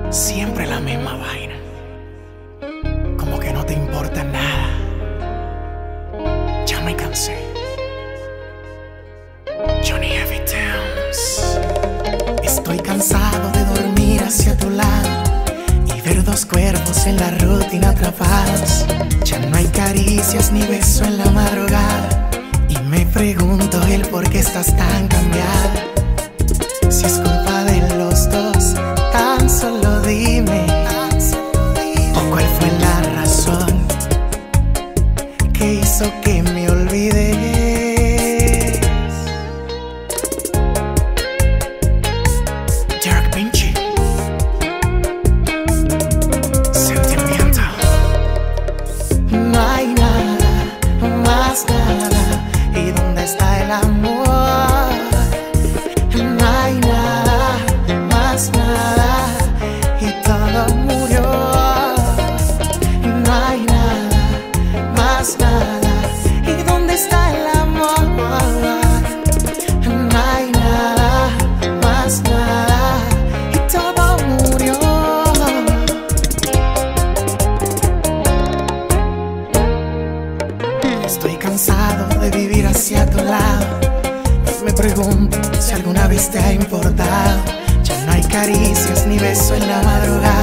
Siempre la misma vaina. Como que no te importa nada. Ya me cansé. Johnny Heavy Towns. Estoy cansado de dormir hacia tu lado y ver dos cuerpos en la rutina atrapados. Ya no hay caricias ni beso en la madrugada y me pregunto el por qué estás tan cambiada. Si es culpa de los dos, tan solo dime. ¿O cuál fue la razón que hizo que me olvides? Derek Vinci. Sentimiento. No hay nada, más nada. ¿Y dónde está el amor? No hay nada, más nada, y todo murió. No hay nada, más nada, ¿y dónde está el amor? No hay nada, más nada, y todo murió. Estoy cansado de vivir hacia tu lado. Me pregunto si alguna vez te ha importado. Ya no hay caricias ni beso en la madrugada.